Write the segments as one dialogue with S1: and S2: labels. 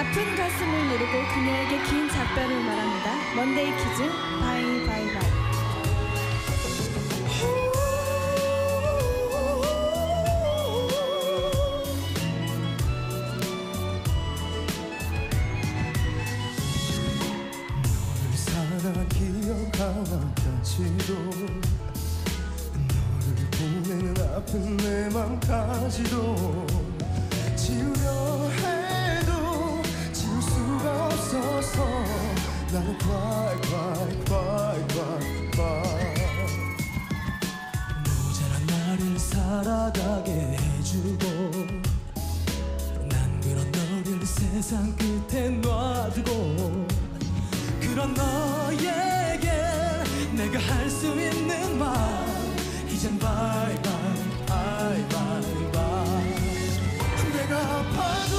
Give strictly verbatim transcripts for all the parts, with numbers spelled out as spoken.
S1: 아픈 가슴을 누르고 그녀에게 긴 작별을 말합니다. 먼데이 키즈 바이 바이 바이.
S2: 기억하기까지도 너를 보내는 아픈 내 맘까지도 지우려 해도 지울 수가 없어서 나는 cry cry cry cry cry. 모자란 나를 살아가게 해주고 난 그런 너를 세상 끝에 놔두고 그런 너에게 내가 할 수 있는 말 이젠 바이 바이 바이 바이 바이. 내가 아파도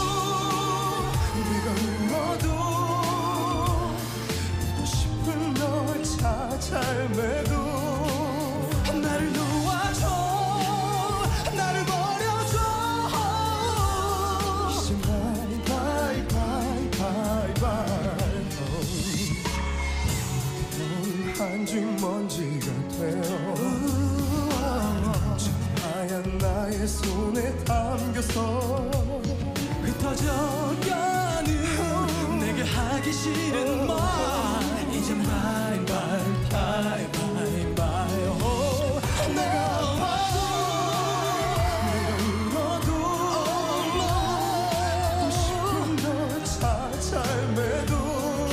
S2: 내가 울어도 보고 싶은 널 찾아 헤매도 나를 놓아줘 나를 버려줘 이젠 바이 바이 바이 바이 바이. 한 줌 먼지가 되어 하얀 나의 손에 담겨서 흩어져가는 내게 하기 싫은 말 이젠 바이 바이 바이 바이 바이. 내가 아파도 내가 울어도 보고 싶은 널 찾아 헤매도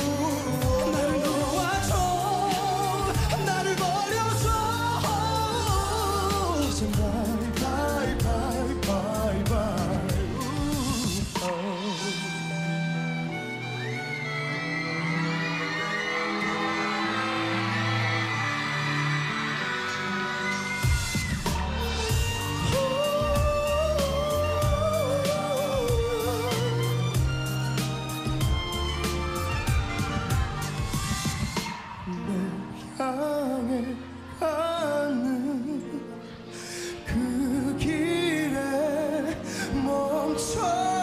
S2: 향해 가는 그 길에 멈춰